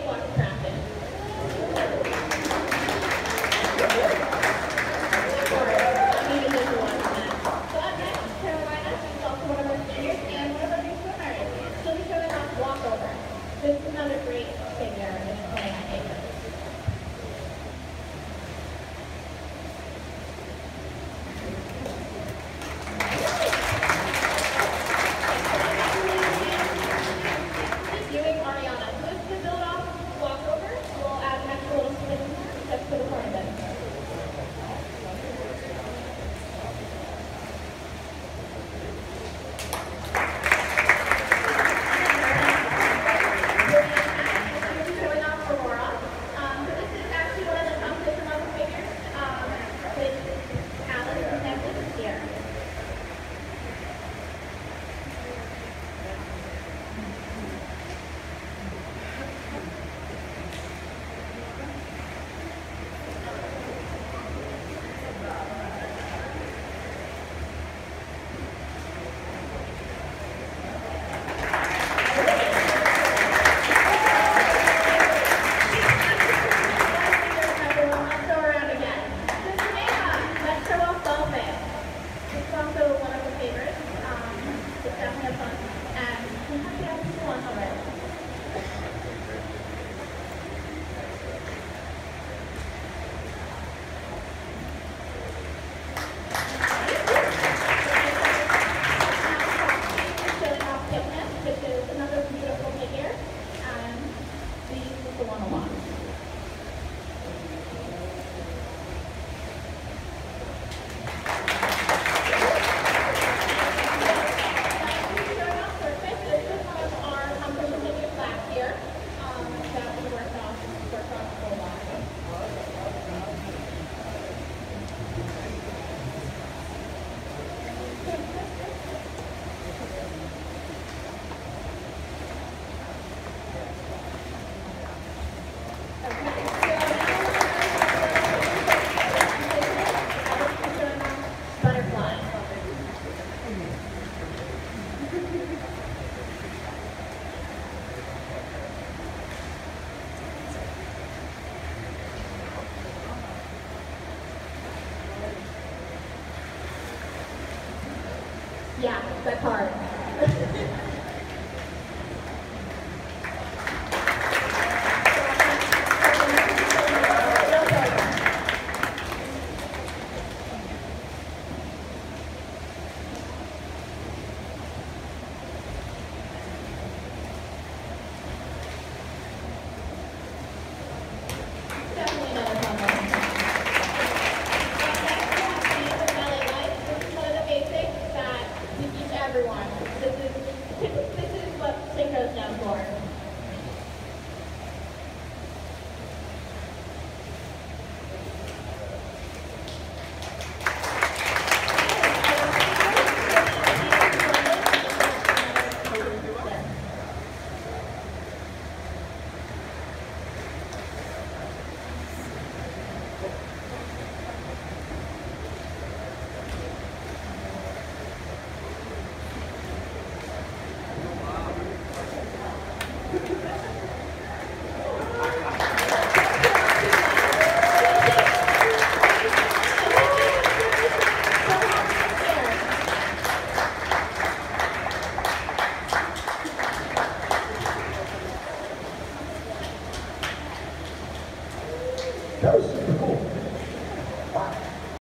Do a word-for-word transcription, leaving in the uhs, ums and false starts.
watch practice. I need a visual on that. So up next, Carolina is also one of our seniors and one of our new swimmers. She'll be showing off walkover. This is another great figure in playing at Acres. Doing Ariana. So this is the build off walkover. We'll add an extra little spin just for the part of it. Showing off Aurora. Um, so this is actually one of the competition level figures um, with Alice and Netflix here. Yeah, that's hard. Definitely another fun one. Everyone. This is this is what Synchro's known for. That was super cool.